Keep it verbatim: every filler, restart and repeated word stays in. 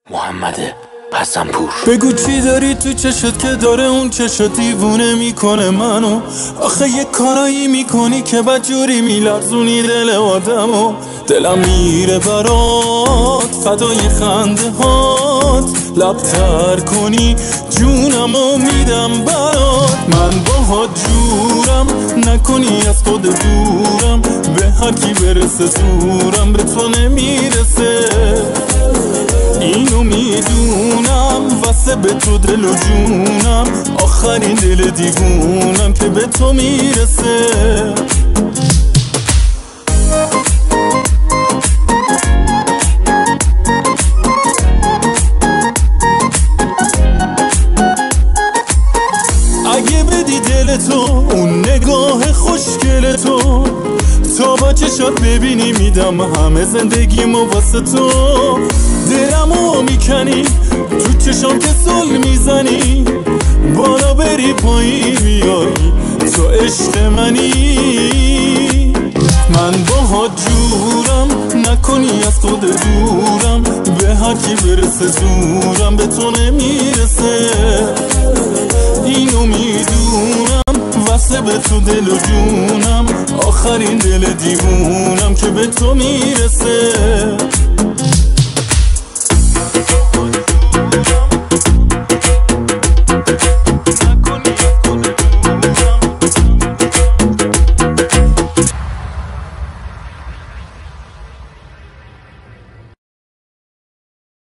محمد حسن‌پور. بگو چی داری تو چشت که داره اون چشت دیوونه میکنه منو. آخه یه کارایی میکنی که بدجوری میلرزونی دل آدمو. دلم میره برات فدای خنده هات، لب تر کنی جونمو میدم برات. من باهات جورم نکنی از خود دورم، به هر کی برسه زورم به تو نمیرسه. اینو میدونم واسه به تو دل و جونم، آخرین دل دیوونم که به تو میرسه. اگه بدی دل تو اون نگاه خوشگل تو، تا با چشات ببینی میدم همه زندگیمو واسه تو. دلمو میکنی تو چشام که سل میزنی، بالا بری پایین میای تو عشق منی. من باهات جورم نکنی از خود دورم، به هر کی برسه زورم به تو نمیرسه. اینو میدونم واسه به تو دل و جونم، آخرین دل دیوونم که به تو میرسه.